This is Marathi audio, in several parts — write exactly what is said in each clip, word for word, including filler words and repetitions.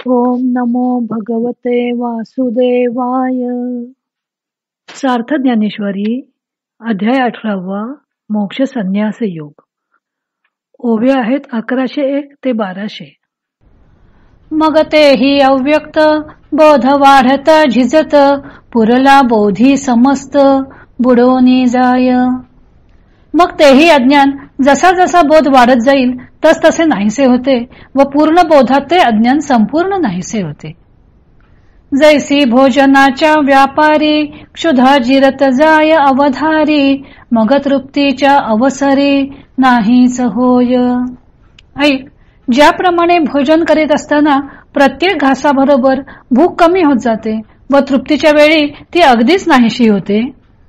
ओम नमो भगवते वासुदेवाय. सार्थ ज्ञानेश्वरी अध्याय अठरावा. मोक्ष संन्यास योग. ओव्या आहेत अकराशे एक ते बाराशे. मग तेही अव्यक्त बोध वाढत झिजत पुरला बोधी समस्त बुडवणी जाय. मग तेही अज्ञान जसा जसा बोध वाढत जाईल तस तसे नाहीसे होते व पूर्ण बोधात ते अज्ञान संपूर्ण नाहीसे होते. जैसी भोजनाच्या व्यापारी क्षुधा जिरत जाय अवधारी मग तृप्तीच्या अवसरी नाहीच होय. ऐक, ज्याप्रमाणे भोजन करीत असताना प्रत्येक घासाबरोबर भूक कमी होत जाते व तृप्तीच्या वेळी ती अगदीच नाहीशी होते.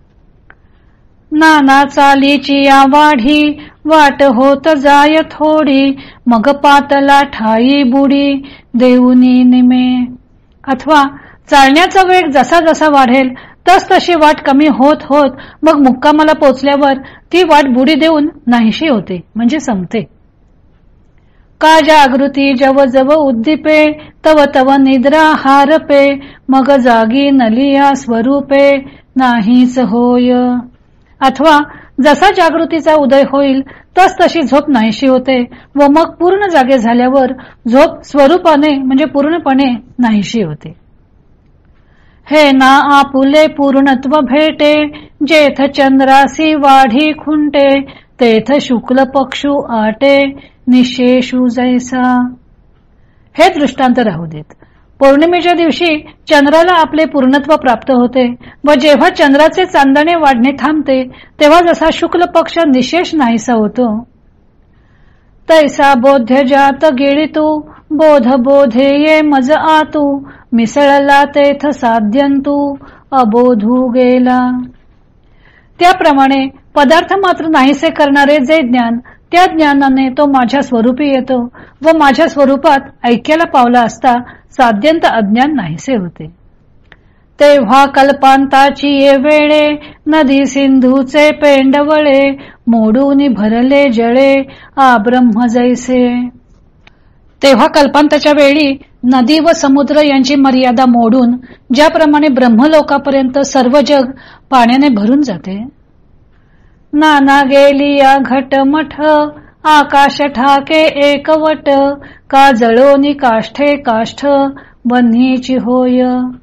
नाना चालीची या वाढी वाट होत जाय थोडी मग पातला ठाई बुडी देऊनी निमे. अथवा चालण्याचा वेग जसा जसा वाढेल तस तशी वाट कमी होत होत मग मुक्कामाला पोचल्यावर ती वाट बुडी देऊन नाहीशी होते म्हणजे संपते. का जागृती जव जव उद्दीपे तव तव निद्रा हारपे मग जागी नलिया स्वरूपे नाहीच होय. अथवा जसा जागृतीचा उदय होईल तस तशी झोप नाहीशी होते व मग पूर्ण जागे झाल्यावर झोप स्वरूपाने म्हणजे पूर्णपणे नाहीशी होते. हे ना आपुले पूर्णत्व भेटे जेथ चंद्रासी वाढी खुंटे तेथ शुक्ल पक्षू आटे निशेषू जैसा. हे दृष्टांत राहू देत. पौर्णिमेच्या दिवशी चंद्राला आपले पूर्णत्व प्राप्त होते व जेव्हा चंद्राचे चांदणे वाढणे थांबते तेव्हा जसा शुक्ल पक्ष निशेष नाहीसा होतो तैसा बोध्य जात गिळितू बोध बोधे ये मज आतू मिसळला तेथ साध्यंतू अबोधू गेला. त्याप्रमाणे पदार्थ मात्र नाहीसे करणारे जे ज्ञान त्या ज्ञानाने तो माझ्या स्वरूपी येतो व माझ्या स्वरूपात ऐक्याला पावला असता साध्यंत अज्ञान नाहीसे होते. तेव्हा कल्पांताची ये वेळे नदी सिंधूचे पेंडवळे मोडून भरले जळे आ ब्रह्म जैसे. तेव्हा कल्पांताच्या वेळी नदी व समुद्र यांची मर्यादा मोडून ज्याप्रमाणे ब्रह्मलोकापर्यंत सर्व जग पाण्याने भरून जाते. नाना गेली या घटमठ आकाश ठाके एकवट का जळोनी काष्ठे काष्ठ बन्हीची होय.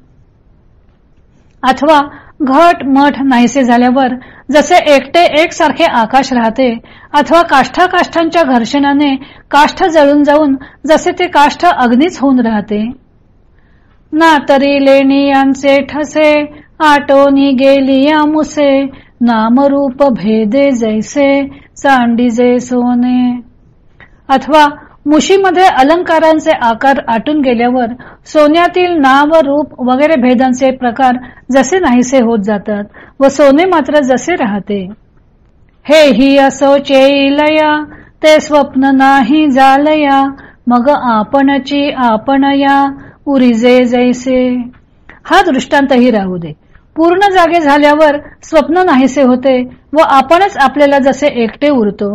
अथवा घट मठ नाहीसे झाल्यावर जसे एकटे एकसारखे आकाश राहते अथवा काष्ठा काष्ठांच्या घर्षणाने काष्ठ जळून जाऊन जसे ते काष्ठ अग्नीच होऊन राहते. ना तरी लेणी यांचे ठसे आटोनी गेली या मुसे नामरूप भेदे जैसे चांडीजे सोने. अथवा मुशीमध्ये अलंकारांचे आकार आटून गेल्यावर सोन्यातील नाव रूप वगैरे भेदांचे प्रकार जसे नाहीसे होत जातात व सोने मात्र जसे राहते. हे ही असो चेलया ते स्वप्न नाही जालया मग आपणची आपणया उरिजे जैसे. हा दृष्टांतही राहू दे. पूर्ण जागे झाल्यावर स्वप्न नाहीसे होते व आपणच आपल्याला जसे एकटे उरतो.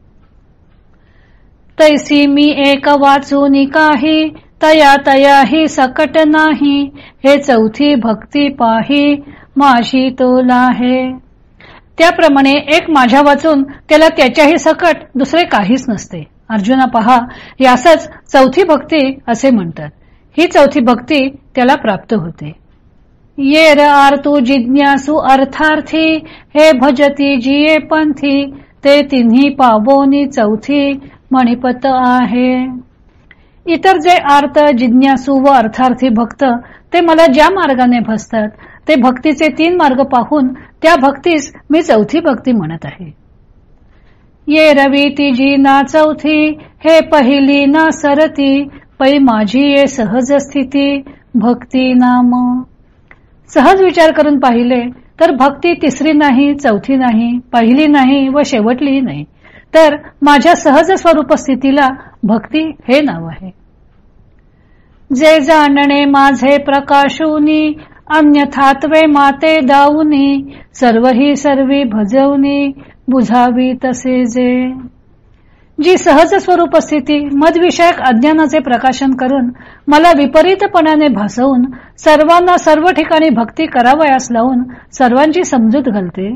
तैसी मी एक वाचूनी काही तया तया ही सकट नाही हे चौथी भक्ती पाही माशी तोला आहे. त्याप्रमाणे एक माझ्या वाचून त्याला त्याच्याही सकट दुसरे काहीच नसते. अर्जुना पहा, यासच चौथी भक्ती असे म्हणतात. ही चौथी भक्ती त्याला प्राप्त होते. येर आर्तू जिज्ञासू अर्थार्थी हे भजती जिये पंथी ते तिन्ही पावोनी चौथी मणिपत आहे. इतर जे आर्त जिज्ञासू व अर्थार्थी भक्त ते मला ज्या मार्गाने भजतात ते भक्तीचे तीन मार्ग पाहून त्या भक्तीस मी चौथी भक्ती म्हणत आहे. ये रवी तिजी ना चौथी हे पहिली ना सरती पै माझी ये सहज स्थिती भक्ती नाम. सहज विचार करून पाहिले तर भक्ती तिसरी नाही, चौथी नाही, पहिली नाही व शेवटली नाही, तर माझ्या सहज स्वरूप स्थितीला भक्ती हे नाव आहे. जे जाणणे माझे प्रकाशूनी अन्यथात्वे माते दाऊनी सर्व ही सर्वी भजवनी बुझावी तसे जे. जी सहज स्वरूप स्थिती मदविषयक अज्ञानाचे प्रकाशन करून मला विपरीतपणाने भासवून सर्वांना सर्व ठिकाणी भक्ती करावयास लावून सर्वांची समजूत घालते.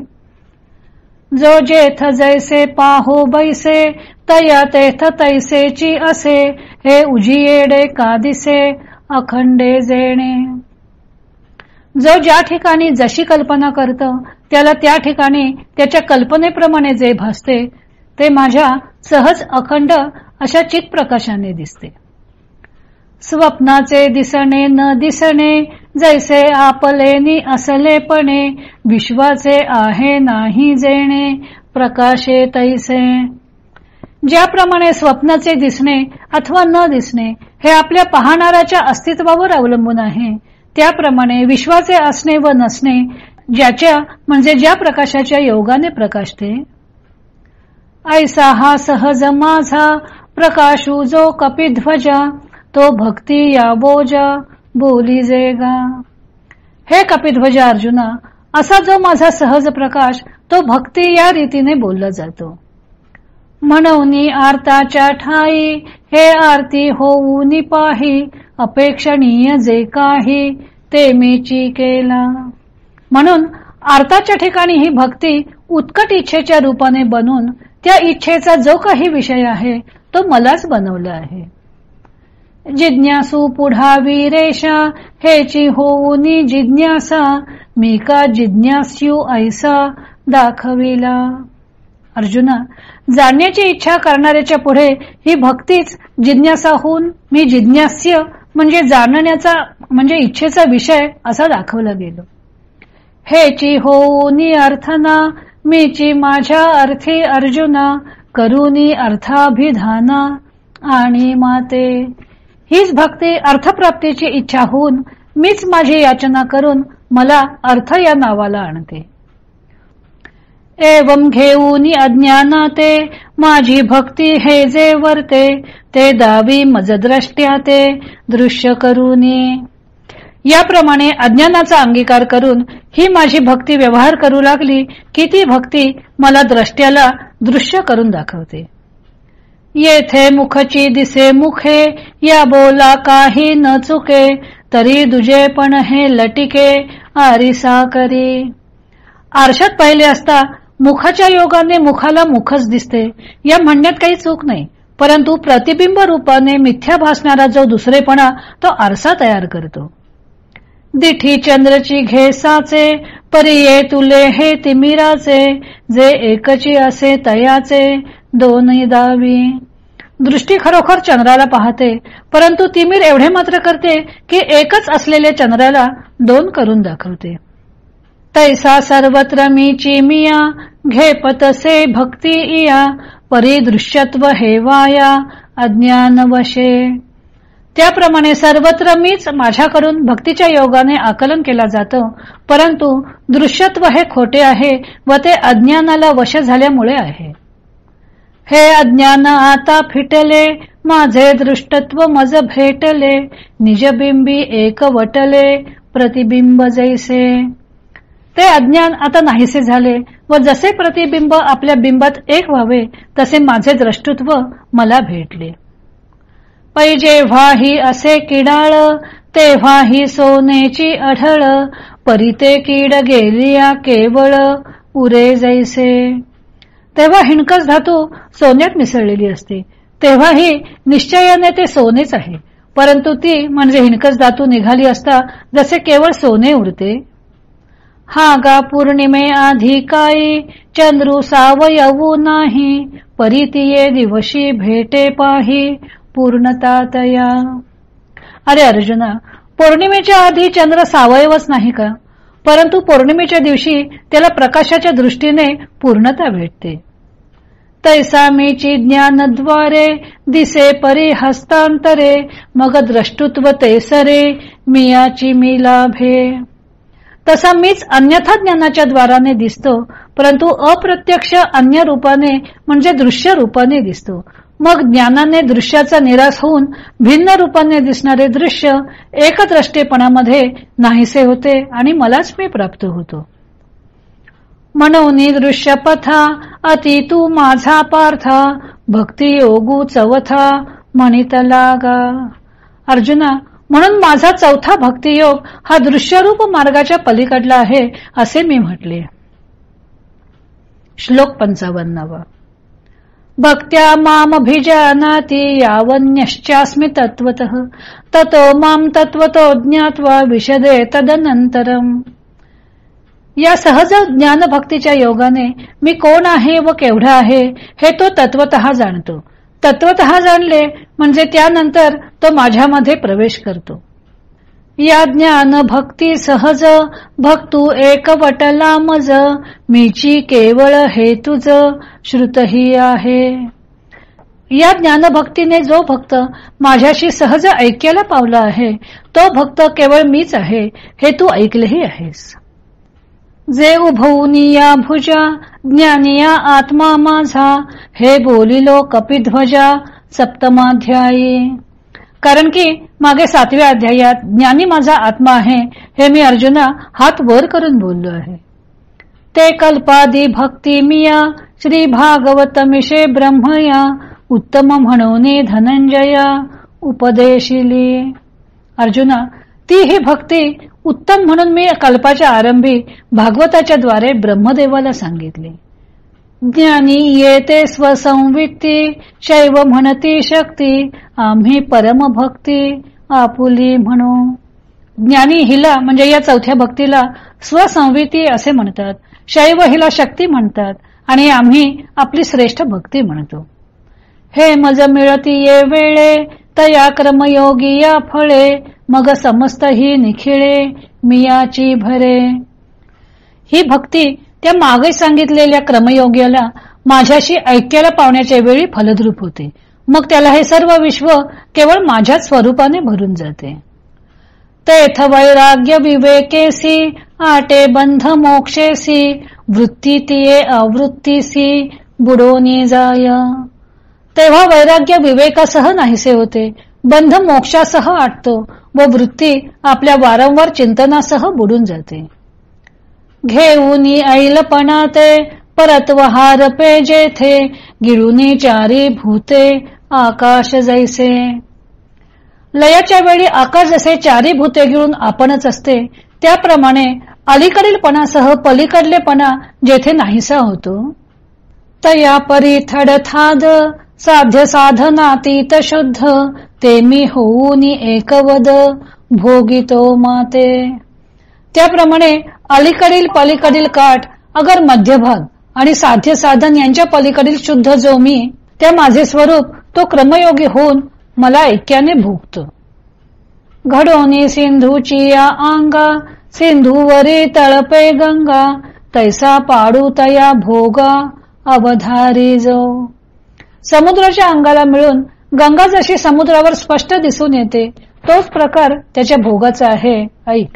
जो जेथ जैसे पाहो बैसे तया तेथ तैसेची असे हे उजियेडे का दिसे अखंडे जेणे. जो ज्या ठिकाणी जशी कल्पना करतो त्याला त्या ठिकाणी त्याच्या कल्पनेप्रमाणे जे भासते ते माझ्या सहज अखंड अशा चित्प्रकाशाने दिसते. स्वप्नाचे दिसणे न दिसणे जैसे आपलेनी असलेपणे विश्वाचे आहे नाही जेणे प्रकाशे तैसे. ज्याप्रमाणे स्वप्नाचे दिसणे अथवा न दिसणे हे आपल्या पाहणाऱ्याच्या अस्तित्वावर अवलंबून आहे, त्याप्रमाणे विश्वाचे असणे व नसणे ज्याच्या म्हणजे ज्या प्रकाशाच्या योगाने प्रकाशते. ऐसा हा सहज माझा प्रकाशू जो कपिध्वजा तो भक्ती या बोजा बोली जेगा. हे कपिध्वजा अर्जुना, असा जो माझा सहज प्रकाश तो भक्ती या रीतीने बोलला जातो. म्हणूनी आरताच्या ठाई हे आरती होऊनी पाही अपेक्षणीय जे काही ते मीची केला. म्हणून आरताच्या ठिकाणी ही भक्ती उत्कट इच्छेच्या रूपाने बनून त्या इच्छेचा जो काही विषय आहे तो मलाच बनवला आहे. जिज्ञासू पुढावी रेषा हेची होऊनी जिज्ञासा मी का जिज्ञास्यू ऐसा दाखविला. अर्जुना, जाणण्याची इच्छा करणाऱ्याच्या पुढे ही भक्तीच जिज्ञासा होऊन मी जिज्ञास्य म्हणजे जाणण्याचा म्हणजे इच्छेचा विषय असा दाखवला गेलो. हेची होऊनी अर्थना मीची माझ्या अर्थी अर्जुना करूनी अर्थाभिधाना आणि माते. हीच भक्ती अर्थप्राप्तीची इच्छा होऊन मीच माझी याचना करून मला अर्थ या नावाला आणते. एवं घेऊनी अज्ञानाते माझी भक्ती हे जे वर्ते ते दावी मजद्रष्ट्या ते दृश्य करूनी. याप्रमाणे अज्ञानाचा अंगीकार करून ही माझी भक्ती व्यवहार करू लागली की ती भक्ती मला द्रष्ट्याला दृश्य करून दाखवते. येथे मुखची दिसे मुखे या बोला काही न चुके तरी दुजे पण हे लटिके आरिसा करी. आरशात पाहिले असता मुखाच्या योगाने मुखाला मुखच दिसते या म्हणण्यात काही चूक नाही, परंतु प्रतिबिंब रूपाने मिथ्या भासणारा जो दुसरेपणा तो आरसा तयार करतो. दिठी चंद्रची घेसाचे परिये तुले हे तिमिराचे जे एकची असे तयाचे दोन्ही दावी. दृष्टी खरोखर चंद्राला पाहते, परंतु तिमिर एवढे मात्र करते की एकच असलेल्या चंद्राला दोन करून दाखवते. तैसा सर्वत्र मीची मिया घेपतसे भक्ती इया परिदृश्यत्व हेवाया अज्ञान वशे. त्याप्रमाणे सर्वत्र मीच माझ्याकडून भक्तीच्या योगाने आकलन केला जातो, परंतु दृश्यत्व हे खोटे आहे व ते अज्ञानाला वश झाल्यामुळे आहे. हे अज्ञान आता फिटले माझे दृष्टत्व मज भेटले निजबिंबी एक वटले प्रतिबिंब जैसे. ते अज्ञान आता नाहीसे झाले व जसे प्रतिबिंब आपल्या बिंबात एक व्हावे तसे माझे दृष्टत्व मला भेटले. पै जेव्हाही असे किडाळ तेव्हाही सोनेची अढळ परिते कीड गेलिया केवळ उरे जैसे. तेव्हा हिणकस धातू सोन्यात मिसळलेली असते, तेव्हाही निश्चयाने ते सोनेच आहे, परंतु ती म्हणजे हिणकस धातू निघाली असता जसे केवळ सोने उरते. हा गा पौर्णिमे आधी काही चंद्रू सावयवू नाही परितिये दिवशी भेटे पाही पूर्णतातया. अरे अर्जुना, पौर्णिमेच्या आधी चंद्र सावयवच नाही का, परंतु पौर्णिमेच्या दिवशी त्याला प्रकाशाच्या दृष्टीने पूर्णता भेटते. तैसा मीची ज्ञानद्वारे दिसे परी हस्तांतरे मग द्रष्टुत्व तेसरे मियाची मी लाभे. तसा मीच अन्यथा ज्ञानाच्या द्वाराने दिसतो, परंतु अप्रत्यक्ष अन्य रूपाने म्हणजे दृश्य रूपाने दिसतो. मग ज्ञानाने दृश्याचा निराश होऊन भिन्न रूपाने दिसणारे दृश्य एकद्रष्टेपणामध्ये नाहीसे होते आणि मलाच मी प्राप्त होतो. म्हणून दृश्य पथा अति तू माझा पार्था भक्ती योगू चवथा म्हणितला गा. अर्जुना, म्हणून माझा चौथा भक्तियोग हा दृश्यरूप मार्गाच्या पलीकडला आहे असे मी म्हटले. श्लोक पंचावन्नावा. भक्त्या मामभिजानाति यावन्यश्चास्मि तत्त्वतः ततो माम तत्त्वतो ज्ञात्वा विशदे तदनंतरम. या सहज ज्ञान भक्तीच्या योगाने मी कोण आहे व केवढा आहे हे तो तत्वतः जाणतो. तत्वतः जाणले म्हणजे त्यानंतर तो माझ्यामध्ये प्रवेश करतो. या ज्ञान भक्ती सहज भक्तू एकवटला मज मीची केवळ हे तुझ श्रुतही आहे. या ज्ञानभक्तीने जो भक्त माझ्याशी सहज ऐक्याला पावला आहे तो भक्त केवळ मीच आहे हे तू ऐकलेही आहेस. जे उभवनिया भुजा ज्ञानिया आत्मा माझा हे बोलिलो कपिध्वजा सप्तमाध्यायी. कारण की मागे सातव्या अध्यायात ज्ञानी माझा आत्मा आहे हे मी अर्जुना हात वर करून बोललो आहे. ते कल्पादी भक्ती मिया श्री भागवतमिषे ब्रह्मया उत्तम म्हणून धनंजया उपदेशिली. अर्जुना, ती ही भक्ती उत्तम म्हणून मी कल्पाच्या आरंभी भागवताच्या द्वारे ब्रह्मदेवाला सांगितली. ज्ञानी येते स्वसंवित्ती शैव म्हणती शक्ती आम्ही परमभक्ती आपुली म्हणू. ज्ञानी हिला म्हणजे या चौथ्या भक्तीला स्वसंविती असे म्हणतात, शैव हिला शक्ती म्हणतात आणि आम्ही आपली श्रेष्ठ भक्ती म्हणतो. हे मज मिळती ये वेळे तया क्रमयोगी या फळे मग समस्त ही निखिळे मियाची भरे. ही भक्ती त्या मागे सांगितलेल्या क्रमयोग्याला माझ्याशी ऐक्याला पावण्याच्या वेळी फलद्रूप होते. मग त्याला हे सर्व विश्व केवळ माझ्याच स्वरूपाने भरून जाते. तेथ वैराग्य विवेकेसी आटे बंध मोक्षेसी वृत्ती तिये अवृत्तीसी बुडोनी जाय. तेव्हा वैराग्य विवेकासह नाहीसे होते, बंध मोक्षासह आटतो व वृत्ती आपल्या वारंवार चिंतनासह बुडून जाते. घेऊनी ऐलपणा ते परत्वहार पे जेथे गिळूनी चारी भूते आकाश जैसे. लयाच्या वेळी आकाश जसे चारी भूते गिळून आपणच असते त्याप्रमाणे अलीकडीलपणासह पलीकडलेपणा जेथे नाहीसा होतो. तया परी थडथाद साध्य साधनातीत शुद्ध ते मी होऊनी एकवद भोगितो माते. त्याप्रमाणे अलीकडील पलीकडील काठ अगर मध्यभाग आणि साध्य साधन यांच्या पलीकडील शुद्ध जो मी त्या माझे स्वरूप तो क्रमयोगी होऊन मला ऐक्याने भोगतो. घडोनी सिंधूची या अंगा सिंधूवरी तळपे गंगा तैसा पाडू तया भोगा अवधारी जो. समुद्राच्या अंगाला मिळून गंगा जशी समुद्रावर स्पष्ट दिसून येते तोच प्रकार त्याच्या भोगाचा आहे, ऐक.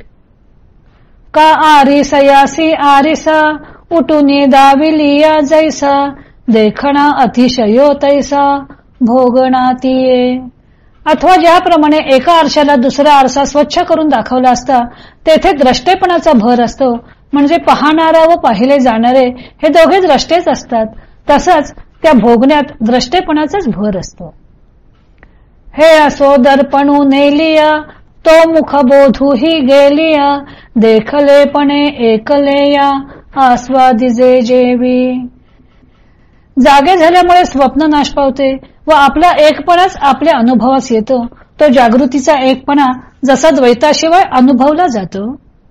का आरिसयासी आरिसा उठूनी दाविलिया जैसा देखणा अतिशयो तैसा भोगणातीये. अथवा ज्याप्रमाणे एका आरशाला दुसरा आरसा स्वच्छ करून दाखवला असता तेथे द्रष्टेपणाचा भर असतो, म्हणजे पाहणारा व पाहिले जाणारे हे दोघे द्रष्टेच असतात, तसंच त्या भोगण्यात द्रष्टेपणाचाच भर असतो. हे असो दर्पणू नेलिया तो मुख बोधूही गेलिया देखलेपणे एकलेया आस्वादिजे जेवी. जागे झाल्यामुळे स्वप्न नाश पावते व आपला एकपणाच आपल्या अनुभवास येतो. तो जागृतीचा एकपणा जसा द्वैताशिवाय अनुभवला जातो.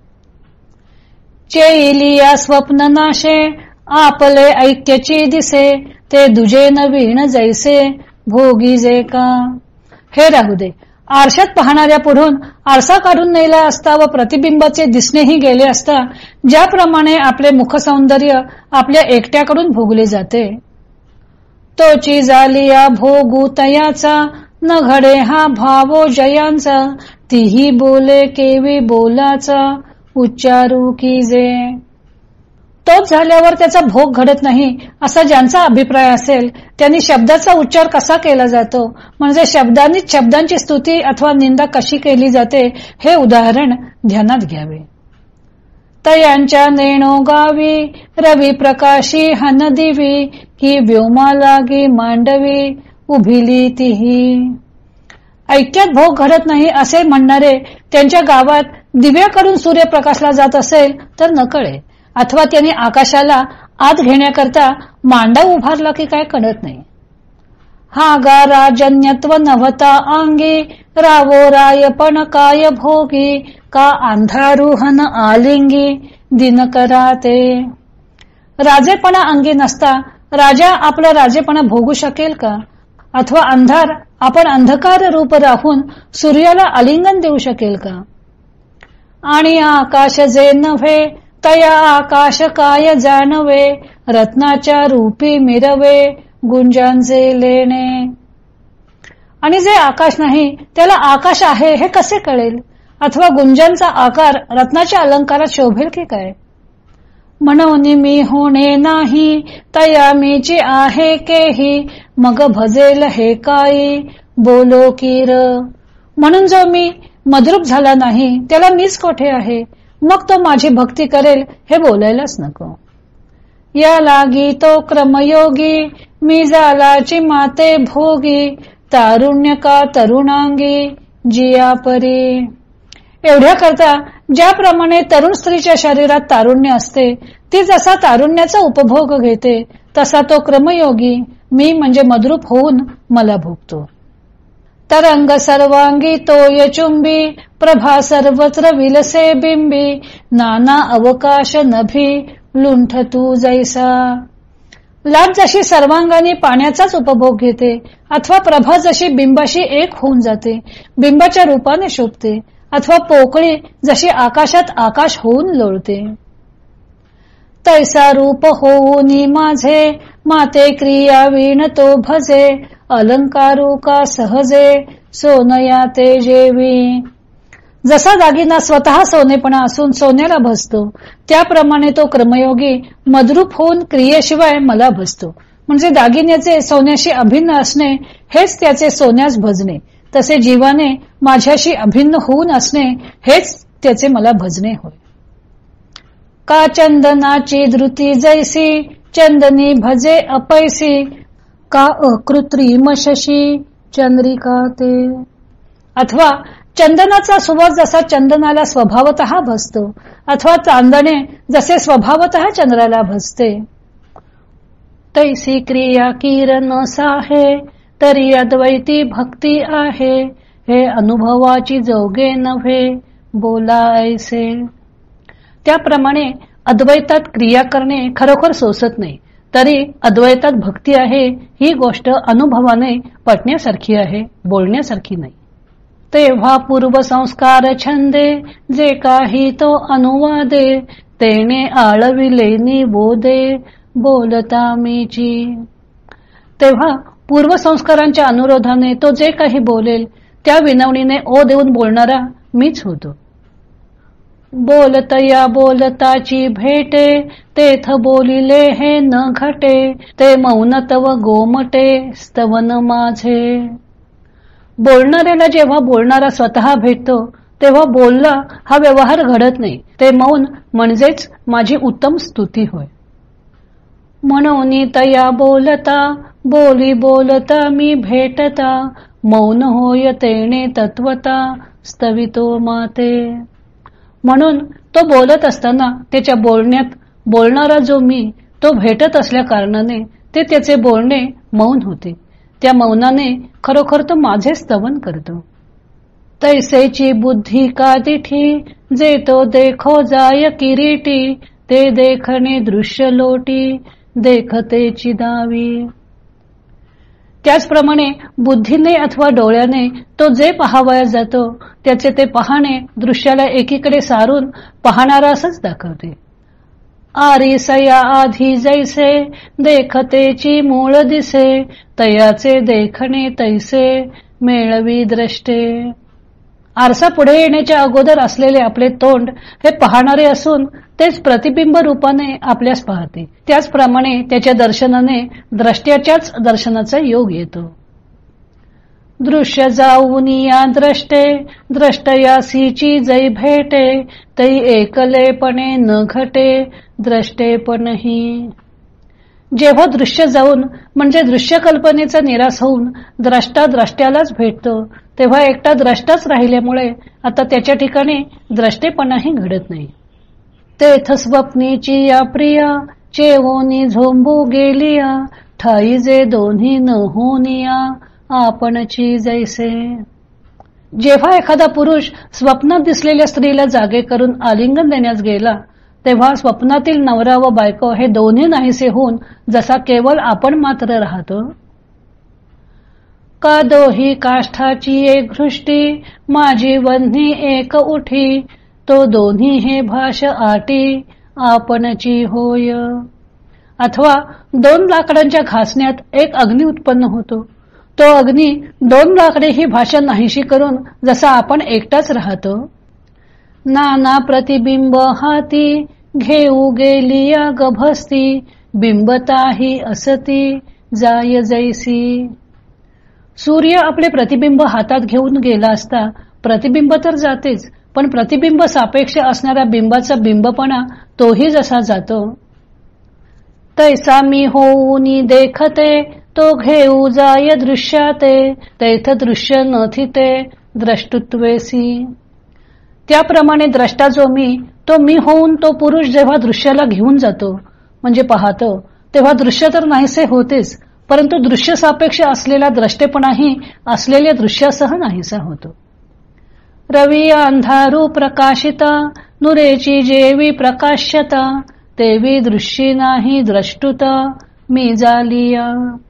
चेलिया स्वप्न नाशे आपले ऐक्याची दिसे ते दुजे नवीन जैसे भोगी जे का. हे राहू दे, आरशात पाहणाऱ्या पुढून आरसा काढून नेला असता व प्रतिबिंबाचे दिसणेही गेले असता ज्याप्रमाणे आपले मुखसौंदर्य आपल्या एकट्याकडून भोगले जाते. तोची जालिया भोगू तयाचा न घडे हा भावो जयांचा तीही बोले केवी बोलाचा उच्चारू की जे. तोच झाल्यावर त्याचा भोग घडत नाही असा ज्यांचा अभिप्राय असेल त्यांनी शब्दाचा उच्चार कसा केला जातो, म्हणजे शब्दांनी शब्दांची स्तुती अथवा निंदा कशी केली जाते हे उदाहरण ध्यानात घ्यावे. तयांच्या नेणो गावी रवी प्रकाशी हन दिवी की व्योमा लागी मांडवी उभिली तीही. ऐक्यात भोग घडत नाही असे म्हणणारे त्यांच्या गावात दिव्याकडून सूर्य प्रकाशला जात असेल तर नकळे, अथवा त्यांनी आकाशाला आत घेण्याकरता मांडव उभारला की काय कळत नाही. हा गा राजन्यत्व नव्हता अंगी रावो रायपण काय भोगी का अंधारुहन आलिंगी दिनकरा ते. राजेपणा अंगी नसता राजा आपला राजेपणा भोगू शकेल का, अथवा अंधार आपण अंधकार रूप राहून सूर्याला आलिंगन देऊ शकेल का. आणि आकाश जे नव्हे तया आकाश काय जाणवे रत्नाच्या रूपी मिरवे गुंजांचे लेणे. आणि जे आकाश नाही त्याला आकाश आहे हे कसे कळेल, अथवा गुंजांचा आकार रत्नाच्या अलंकारात शोभेल की काय. म्हणून मी होणे नाही तया मीची आहे केही मग भजेल हे काही बोलो कीर. म्हणून जो मी मद्रूप झाला नाही त्याला मीच कोठे आहे, मग तो माझी भक्ती करेल हे बोलायलाच नको. या लागी तो क्रमयोगी मी जालाची माते भोगी तारुण्य का तरुणांगी जिया परी. एवढ्या करता ज्याप्रमाणे तरुण स्त्रीच्या शरीरात तारुण्य असते ती जसा तारुण्याचा उपभोग घेते तसा तो क्रमयोगी मी म्हणजे मद्रूप होऊन मला भोगतो. तरंग सर्वांगी तोय चुंबी प्रभा सर्वत्र विलसे बिंबी नाना अवकाश नभी लुंठ तू जैसा. लाट जशी सर्वांगाने पाण्याचाच उपभोग घेते, अथवा प्रभा जशी बिंबाशी एक होऊन जाते बिंबाच्या रूपाने शोभते, अथवा पोकळी जशी आकाशात आकाश होऊन लोळते, तैसा रूप होऊन माझे माते क्रिया वीण तो भजे अलंकारू का सहजे सोनया ते जेवी. जसा दागिना स्वतः सोनेपणा असून सोन्याला भजतो त्याप्रमाणे तो क्रमयोगी मद्रूप होऊन क्रियेशिवाय मला भजतो. म्हणजे दागिन्याचे सोन्याशी अभिन्न असणे हेच त्याचे सोन्यास भजणे, तसे जीवाने माझ्याशी अभिन्न होऊन असणे हेच त्याचे मला भजणे होय. का चंदनाची धृती जैसी चंदनी भजे अपैसी का अकृत्रिम शशी चंद्रिका ते. अथवा चंदनाचा सुवास जसा चंदनाला स्वभावतः भजतो, अथवा चांदणे जसे स्वभावतः चंद्राला भजते, तैसी क्रिया किरण साहे तरी अद्वैती भक्ती आहे हे अनुभवाची जोगे नव्हे बोला ऐसे. त्याप्रमाणे अद्वैतात क्रिया करणे खरोखर सोसत नाही, तरी अद्वैतात भक्ती आहे ही गोष्ट अनुभवाने पटण्यासारखी आहे, बोलण्यासारखी नाही. तेव्हा पूर्व संस्कार छंदे जे काही तो अनुवादे तेने आळविले निबोधे बोलता मीची. तेव्हा पूर्व संस्कारांच्या अनुरोधाने तो जे काही बोलेल त्या विनवणीने ओ देऊन बोलणारा मीच होतो. बोलतया बोलताची भेटे तेथ बोलिले हे न घटे ते मौनतव गोमटे स्तवन माझे. बोलणाऱ्याला जेव्हा बोलणारा स्वतः भेटतो तेव्हा बोलला हा व्यवहार घडत नाही, ते मौन म्हणजेच माझी उत्तम स्तुती होय. म्हणून तया बोलता बोली बोलता मी भेटता मौन होय तेने तत्वता स्तवितो माते. म्हणून तो बोलत असताना त्याच्या बोलण्यात बोलणारा जो मी तो भेटत असल्या कारणाने ते त्याचे बोलणे मौन होते. त्या मौनाने खरोखर तो माझे स्तवन करतो. तैसेची बुद्धी का दिठी जे तो देखो जाय किरीटी ते देखणे दृश्य लोटी देखतेची दावी. त्याचप्रमाणे बुद्धीने अथवा डोळ्याने तो जे पहावया जातो त्याचे ते पाहणे दृश्याला एकीकडे सारून पाहणारासच दाखवते. आरिसया आधी जैसे देखतेची मूळ दिसे तयाचे देखणे तैसे मेळवी द्रष्टे. आरसा पुढे येण्याच्या अगोदर असलेले आपले तोंड हे पाहणारे असून तेच प्रतिबिंब रूपाने आपल्यास पाहते. त्याचप्रमाणे त्याच्या दर्शनाने द्रष्ट्याच्याच दर्शनाचा योग येतो. दृश्य जाऊनिया द्रष्टे द्रष्टयासीची जै भेटे तै एकलेपणे न घटे द्रष्टेपणही. जेव्हा दृश्य जाऊन म्हणजे दृश्य कल्पनेचा निराश होऊन द्रष्टा द्रष्ट्यालाच भेटतो तेव्हा एकटा द्रष्टाच राहिल्यामुळे आता त्याच्या ठिकाणी द्रष्टेपणाही घडत नाही. तेथ स्वप्नीची या प्रिया चेवोनी झोंबू गेलिया ठाई जे दोन्ही न होनिया आपणची जैसे. जेव्हा एखादा पुरुष स्वप्नात दिसलेल्या स्त्रीला जागे करून आलिंगन देण्यास गेला तेव्हा स्वप्नातील नवरा व बायको हे दोन्ही नाहीसे होऊन जसा केवळ आपण मात्र राहतो. का दोही काष्ठाची एक घृष्टी माझी वन्ही एक उठी तो दोन्ही हे भाष आटी आपणची होय. अथवा दोन लाकडांच्या घासण्यात एक अग्नी उत्पन्न होतो. तो अग्नी दोन लाकडे ही भाषा नाहीशी करून जसा आपण एकटाच राहतो. नाना प्रतिबिंब हाती घेऊ गेलिया गभस्ती बिंबताही असती जाय जैसी. सूर्य आपले प्रतिबिंब हातात घेऊन गेला असता प्रतिबिंब तर जातेच पण प्रतिबिंब सापेक्ष असणाऱ्या बिंबाचा बिंबपणा तोही जसा जातो. तैसा मी होऊनी देखते तो घेऊ जाय दृश्याते तैथ दृश्य नथिते द्रष्टुत्वेसी. त्याप्रमाणे द्रष्टा जो मी तो मी होऊन तो पुरुष जेव्हा दृश्याला घेऊन जातो म्हणजे पाहतो तेव्हा दृश्य तर नाहीसे होतेच परंतु दृश्य सापेक्ष असलेला द्रष्टेपणाही असलेल्या दृश्यासह नाहीसा होतो. रवी अंधारू प्रकाशिता नुरेची जेवी प्रकाश्यता तेवी दृश्यी नाही द्रष्टुता मी जालिया.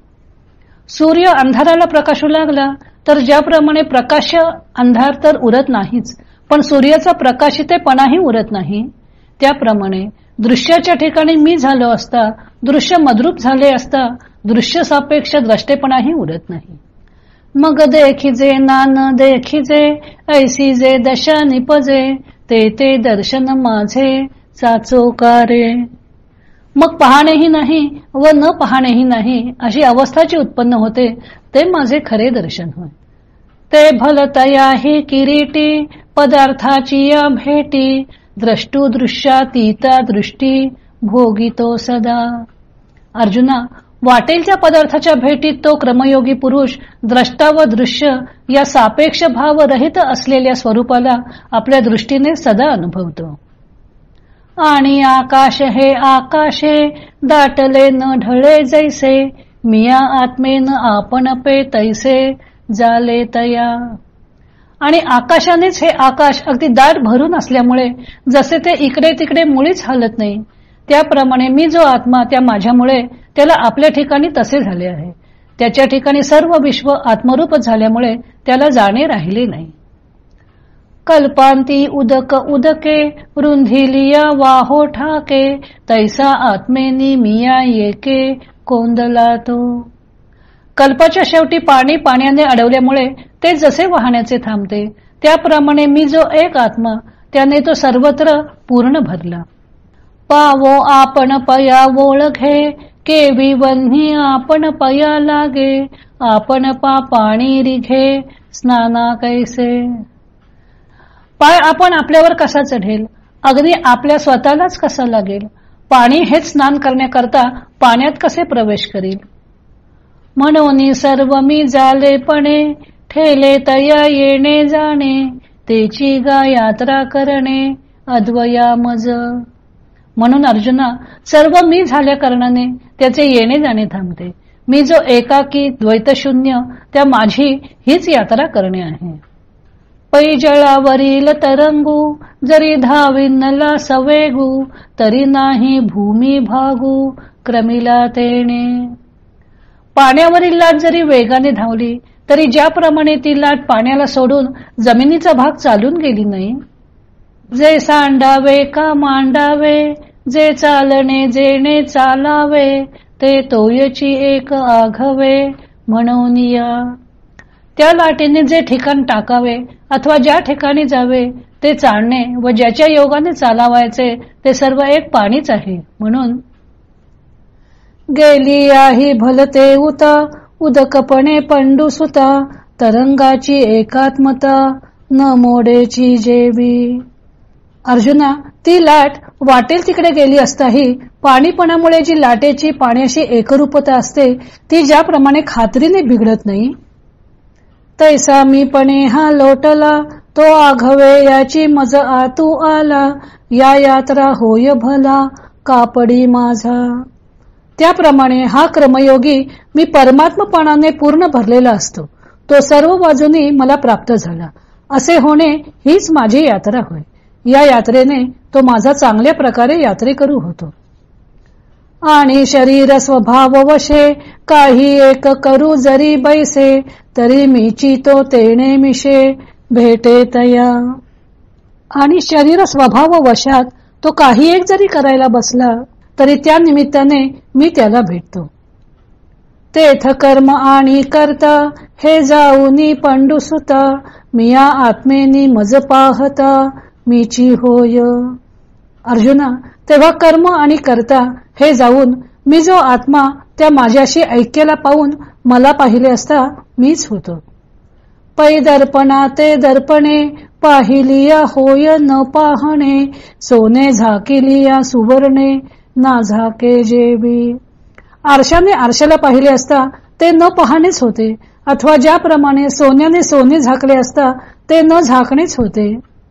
सूर्य अंधाराला प्रकाशू लागला तर ज्याप्रमाणे प्रकाश अंधार तर उरत नाहीच पण सूर्याचा प्रकाशितेपणाही उरत नाही त्याप्रमाणे दृश्याच्या ठिकाणी मी झालो असता दृश्य मद्रूप झाले असता दृश्य सापेक्ष द्रष्टेपणाही उरत नाही. मग देखिजे नान देखिजे ऐसी जे दशा निपजे ते ते दर्शन माझे चाचोकारे. मग पाहणेही नाही व न पाहणेही नाही अशी अवस्थाची उत्पन्न होते ते माझे खरे दर्शन होय. ते भलतयाही किरीटी पदार्थाची या भेटी द्रष्टू दृश्यातीता दृष्टी भोगितो सदा. अर्जुना वाटेल त्या पदार्थाच्या भेटीत तो क्रमयोगी पुरुष द्रष्टा व दृश्य या सापेक्ष भाव रहित असलेल्या स्वरूपाला आपल्या दृष्टीने सदा अनुभवतो. आणि आकाश हे आकाशे दाटले न ढळे जैसे मिया आत्मेन आपण पे तैसे जाले तया. आणि आकाशानेच हे आकाश अगदी दाट भरून असल्यामुळे जसे ते इकडे तिकडे मुळीच हलत नाही त्याप्रमाणे मी जो आत्मा त्या माझ्यामुळे त्याला आपल्या ठिकाणी तसे झाले आहे. त्याच्या ठिकाणी सर्व विश्व आत्मरूप झाल्यामुळे त्याला जाणे राहिले नाही. कल्पांती उदक उदके रुंधिलिया वाहो ठाके तैसा आत्मेनी मिया येके कोंदला तो. कल्पाच्या शेवटी पाणी पाण्याने अडवल्यामुळे ते जसे वाहण्याचे थांबते त्याप्रमाणे मी जो एक आत्मा त्याने तो सर्वत्र पूर्ण भरला. पावो आपण पया ओळखे केवी वन्ही आपण पया लागे आपण पा पाणी रिघे स्नाना कैसे. पाय आपण आपल्यावर कसा चढेल अग्नी आपल्या स्वतःलाच कसा लागेल पाणी हेच स्नान करण्याकरता पाण्यात कसे प्रवेश करील. म्हणून सर्व मी झालेपणे ठेले तया येणे जाणे तेची गा यात्रा करणे अद्वया मज. म्हणून अर्जुना सर्व मी झाल्या कारणाने त्याचे येणे जाणे थांबते. मी जो एकाकी द्वैतशून्य त्या माझी हीच यात्रा करणे आहे. पैजळावरील तरंगू जरी धाविनला सवेगू तरी नाही भूमी भागू क्रमिला तेणे. पाण्यावरील लाट जरी वेगाने धावली तरी ज्याप्रमाणे ती लाट पाण्याला सोडून जमिनीचा भाग चालून गेली नाही. जे सांडावे का मांडावे जे चालणे जेणे चालावे ते तोयची एक आघवे म्हणून या. त्या लाटेने जे ठिकाण टाकावे अथवा ज्या ठिकाणी जावे ते चालणे व ज्याच्या योगाने चालावायचे ते सर्व एक पाणीच आहे. म्हणून गेली आहे भलते उता उदकपणे पंडू सुता तरंगाची एकात्मता न मोडेची जेवी. अर्जुना, ती लाट वाटेल तिकडे गेली असताही पाणीपणामुळे जी लाटेची पाण्याशी एकरूपता असते ती ज्याप्रमाणे खात्रीने बिघडत नाही, तैसा मीपणे हा लोटला तो आघवे याची मज आतू आला, या यात्रा होय भला कापडी माझा. त्याप्रमाणे हा क्रमयोगी मी परमात्मपणाने पूर्ण भरलेला असतो, तो सर्व बाजूनी मला प्राप्त झाला. असे होणे हीच माझी यात्रा होय. या यात्रेने तो माझा चांगल्या प्रकारे यात्रेकरू होतो. आणि शरीर स्वभाव वशे काही एक करू जरी बैसे, तरी मीची तो तेणे मिशे भेटे तया. आणि शरीर स्वभाव वशात तो काही एक जरी करायला बसला तरी त्या निमित्ताने मी त्याला भेटतो. तेथ कर्म आणि करता हे जाऊनी पंडुसुता, मिया आत्मेनी मज पाहता मीची होय. अर्जुना, तेव्हा कर्म आणि करता हे जाऊन मी जो आत्मा त्या माझ्याशी ऐक्याला पाहून मला पाहिले असता मीच होतो. पै दर्पणा ते दर्पणे पाहिलिया होय न पाहणे, सोने झाकिलिया सुवर्णे ना झाके जेवी. आरशाने आरशाला पाहिले असता ते न पाहणेच होते, अथवा ज्याप्रमाणे सोन्याने सोने झाकले असता ते न झाकणेच होते.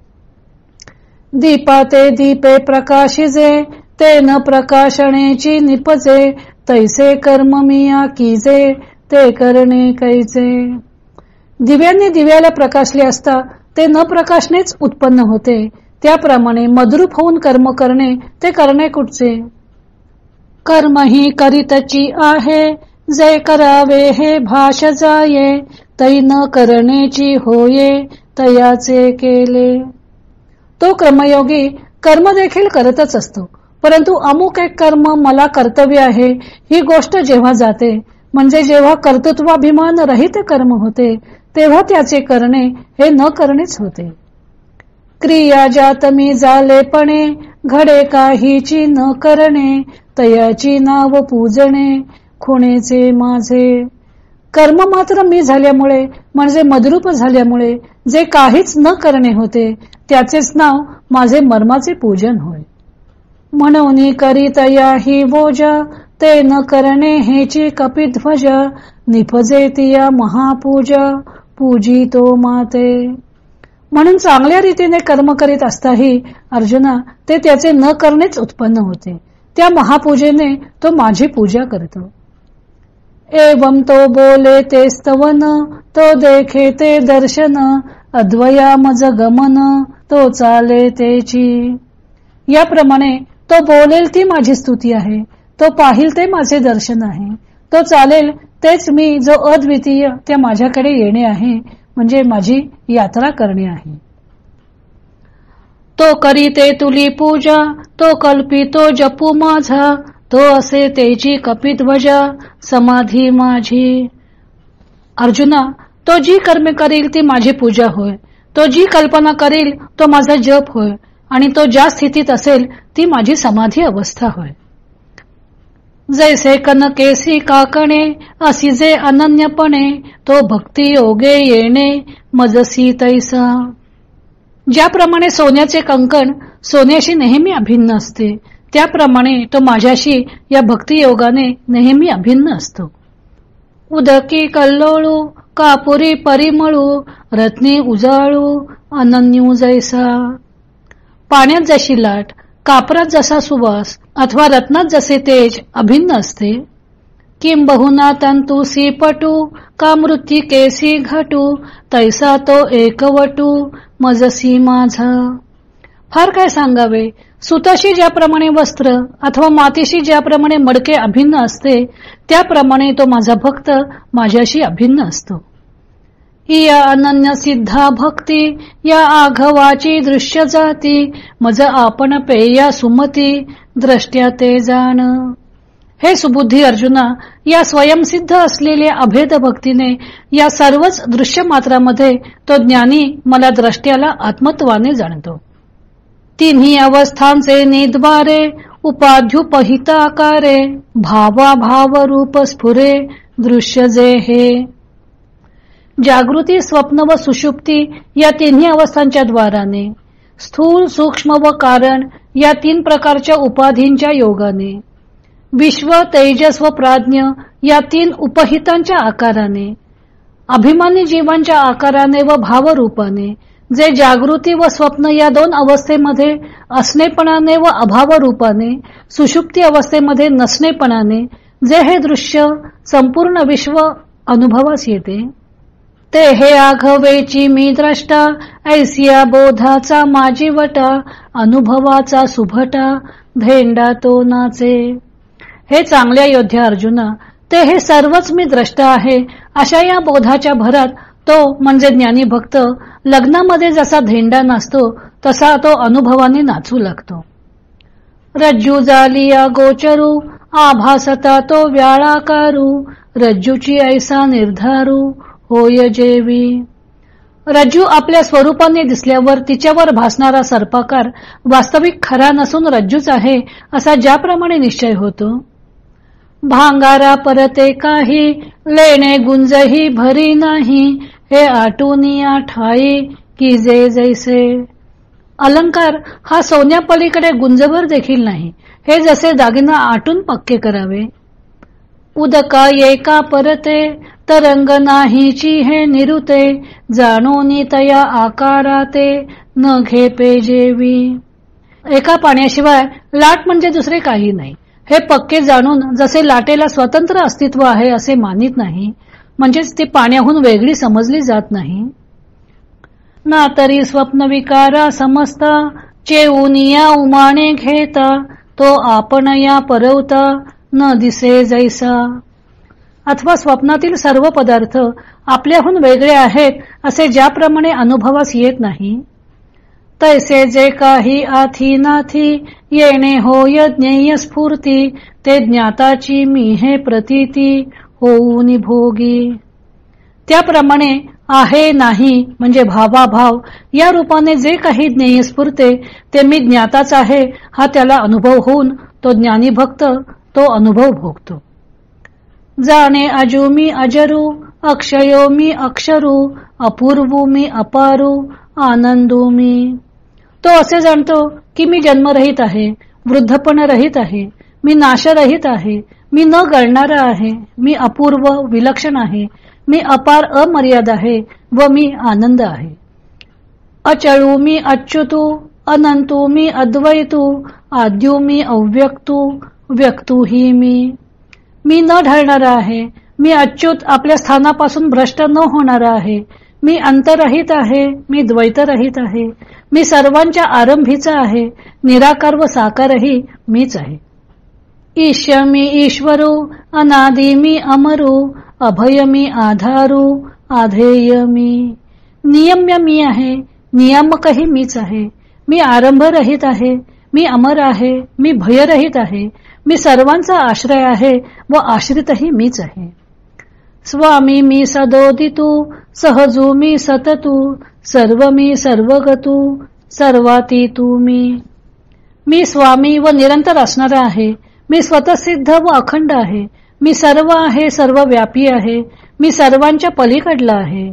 दीपा ते दीपे प्रकाशिजे ते न प्रकाशनेची निपजे, तैसे कर्म मिया कीजे ते करणे कैचे. दिव्याने दिव्याला प्रकाशले असता ते न प्रकाशनेच उत्पन्न होते, त्याप्रमाणे मद्रूप होऊन कर्म करणे ते करणे कुठचे. कर्म ही करीतची आहे जे करावे हे भाष जाये, तै न करण्याची होये तयाचे केले. तो कर्मयोगी कर्म देखील करतच असतो, परंतु अमुक एक कर्म मला कर्तव्य आहे ही गोष्ट जेव्हा जाते, म्हणजे जेव्हा कर्तृत्वाभिमान रहित कर्म होते, तेव्हा त्याचे करणे हे न करणेच होते. क्रिया ज्यात मी झालेपणे घडे काहीची न करणे, तयाची नाव पूजणे खुणेचे माझे. कर्म मात्र मी झाल्यामुळे म्हणजे मद्रूप झाल्यामुळे जे काहीच न करणे होते त्याचेच नाव माझे मर्माचे पूजन होय. म्हणून करीतया ही बोजा ते न करणे हेची कपिध्वज, निपजे तिया महापूजा पूजी तो माते. म्हणून चांगल्या रीतीने कर्म करीत असताही अर्जुना ते त्याचे न करणेच उत्पन्न होते, त्या महापूजेने तो माझी पूजा करतो. एवं तो बोले ते स्तवन तो देखे ते दर्शन, अद्वया मज गमन तो चाले तेची. याप्रमाणे तो बोलेल ती माझी स्तुती आहे, तो पाहिल ते माझे दर्शन आहे, तो चालेल तेच मी जो अद्वितीय त्या माझ्याकडे येणे आहे, म्हणजे माझी यात्रा करणे आहे. तो करीते तुली पूजा तो कल्पितो जपू माझा, तो असे तेची कपिध्वजा समाधी माझी. अर्जुना, तो जी कर्मे करील ती माझी पूजा होय, तो जी कल्पना करील तो माझा जप होय, आणि तो ज्या स्थितीत असेल ती माझी समाधी अवस्था होय. जैसे कनकेसी काकणे असी जे अनन्यपणे, तो भक्ती योगे येणे मजसी तैसा. ज्याप्रमाणे सोन्याचे कंकण सोन्याशी नेहमी अभिन्न असते, त्याप्रमाणे तो माझ्याशी या भक्ती योगाने नेहमी अभिन्न असतो. उदकी कल्लोळू कापुरी परिमळू, रत्नी उजाळू अनन्यू जैसा. पाण्यात जशी लाट, कापरात जसा सुवास अथवा रत्नात जसे तेज अभिन्न असते, किंबहुना तंतुसी पटू का मृत्तिकेसी घटू, तैसा तो एकवटू मजसी माझा. फार काय सांगावे, सुताशी ज्याप्रमाणे वस्त्र अथवा मातीशी ज्याप्रमाणे मडके अभिन्न असते, त्याप्रमाणे तो माझा भक्त माझ्याशी अभिन्न असतो. या अनन्य सिद्धा भक्ती या आघवाची दृश्य जाती, मज आपण पेया सुमती द्रष्ट्या ते जाण. हे सुबुद्धी अर्जुना, या स्वयंसिद्ध असलेल्या अभेद भक्तीने या सर्वच दृश्य मात्रामध्ये तो ज्ञानी मला द्रष्ट्याला आत्मत्वाने जाणतो. तिन्ही अवस्थांचे निद्वारे उपाध्युपहित आकारे, भावा भाव रूप स्फुरे दृश्य जे हे. जागृती, स्वप्न व सुषुप्ती या तिन्ही अवस्थांच्या द्वाराने, स्थूल, सूक्ष्म व कारण या तीन प्रकारच्या उपाधींच्या योगाने, विश्व, तेजस व प्राज्ञ या तीन उपहितांच्या आकाराने, अभिमानी जीवांच्या आकाराने व भावरूपाने, जे जागृती व स्वप्न या दोन अवस्थेमध्ये असणेपणाने व अभावरूपाने, सुषुप्ती अवस्थेमध्ये नसणेपणाने जे हे दृश्य संपूर्ण विश्व अनुभवास येते, ते हे आघवेची मी द्रष्टा, ऐसिया बोधाचा माझी वटा, अनुभवाचा सुभटा, धेंडा तो नाचे. हे चांगल्या योद्ध्या अर्जुना, ते हे सर्वच मी द्रष्टा आहे अशा या बोधाच्या भरात तो म्हणजे ज्ञानी भक्त लग्नामध्ये जसा धेंडा नाचतो तसा तो अनुभवाने नाचू लागतो. रज्जू जालिया गोचरू, आभासता तो व्याळाकारू, रज्जूची ऐसा निर्धारू, होय जेवी. रज्जू आपल्या स्वरूपाने दिसल्यावर तिच्यावर भासणारा सर्पाकार वास्तविक खरा नसून रज्जूच आहे असा ज्याप्रमाणे निश्चय होतो. भांगारा परते काही, लेणे गुंजही भरी नाही, हे आटुनिया ठाई की जे जैसे. अलंकार हा सोन्या पलीकडे गुंजभर देखील नाही, हे जसे दागिना आटून पक्के करावे. उदका येका परते, तरंग नाहीची हे निरुते, जाणोनी तया आकाराते, न घे पेजेवी. एका पाण्याशिवाय लाट म्हणजे दुसरे काही नाही, हे पक्के जाणून जसे लाटेला स्वतंत्र अस्तित्व आहे असे मानित नाही, म्हणजेच ती पाण्याहून वेगळी समजली जात नाही. ना तरी स्वप्न विकारा समजता, चेऊनिया उमाने घेता, तो आपण या परवता, न दिसे जैसा. अथवा स्वप्नातील सर्व पदार्थ आपल्याहून वेगळे आहेत असे ज्याप्रमाणे अनुभवास येत नाही, तैसे जे काही आथी नाथी, येणे होय ज्ञेय स्फूर्ती, ते ज्ञाताची मी हे प्रतीती, होऊनी भोगी. त्याप्रमाणे आहे नाही म्हणजे भावाभाव या रूपाने जे काही ज्ञेय स्फुरते ते मी ज्ञाताच आहे हा त्याला अनुभव होऊन तो ज्ञानी भक्त तो अनुभव भोगतो. जाणे अजू मी अजरू, अक्षयो मी अक्षरू, अपूर्वू मी अपारू, आनंदू मी. तो असे जाणतो की मी जन्मरहित आहे, वृद्धपण रहित आहे, मी नाशरहित आहे, मी न गळणारा आहे, मी अपूर्व विलक्षण आहे, मी अपार अमर्याद आहे व मी आनंद आहे. अचळू मी अच्युतू, अनंतू मी अद्वैतू, आद्यू मी अव्यक्तू, व्यक्तू ही मी. मी न ढळणारा आहे, मी अच्युत आपल्या स्थानापासून भ्रष्ट न होणारा आहे, मी अंतरहित आहे, मी द्वैतरहित आहे, मी सर्वांच्या आरंभीचा आहे, निराकार व साकारही मीच आहे. ईश्य मी ईश्वरू, अनादि मी अमरू, अभय मी आधारू, आधेय मी. नियम्य मी आहे, नियामकही मीच आहे, मी आरंभ रहित आहे, मी अमर आहे, मी भयरहित आहे, मी सर्वांचा आश्रय आहे व आश्रितही मीच आहे. स्वामी मी सदोदितू, सहजू मी सततू, सर्व मी सर्वगतू, सर्वातीतू मी. मी स्वामी व निरंतर असणारा आहे, मी स्वतःसिद्ध व अखंड आहे, मी सर्व आहे, सर्व व्यापी आहे, मी सर्वांच्या पलीकडला आहे.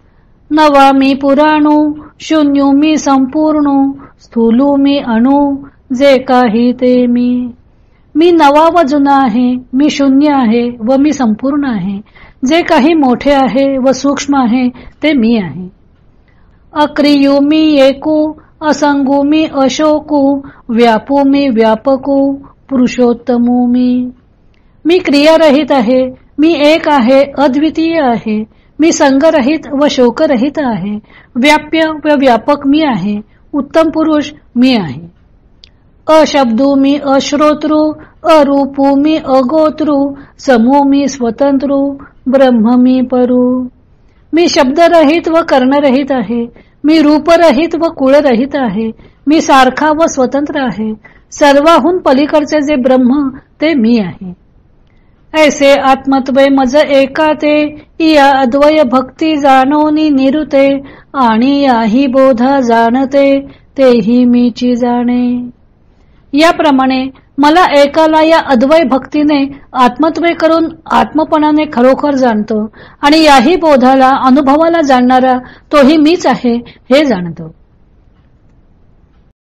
नवा मी पुराणू, शून्यू मी संपूर्ण, स्थूलू मी अणू, जे काही ते मी. मी नवा व जुना आहे, मी शून्य आहे व मी संपूर्ण आहे, जे काही मोठे आहे व सूक्ष्म आहे ते मी आहे. अक्रियू मी एकू, असंगू मी अशोकू, व्यापू मी व्यापकू, पुरुषोत्तमू मी. मी क्रियारहित आहे, मी एक आहे, अद्वितीय आहे, मी संगरहित व शोकरहित आहे, व्याप्य व व्यापक मी आहे, उत्तम पुरुष मी आहे. अशब्दू मी अश्रोतृ, अरूपू मी अगोत्रु, समू मी स्वतंत्रु, ब्रह्म मी परू. मी शब्दरहित व कर्णरहित आहे, मी रूपरहित व कुळरहित आहे, मी सारखा व स्वतंत्र आहे, सर्वाहून पलीकडचे जे ब्रह्म ते मी आहे. ऐसे आत्मत्वय मज एका ते, या अद्वय भक्ती जाणोनी निरुते, आणि याही बोधा जाणते तेही मीची जाणे. याप्रमाणे मला एकाला या अद्वय भक्तीने आत्मत्वे करून आत्मपणाने खरोखर जाणतो आणि याही बोधाला अनुभवाला जाणणारा तोही मीच आहे हे जाणतो.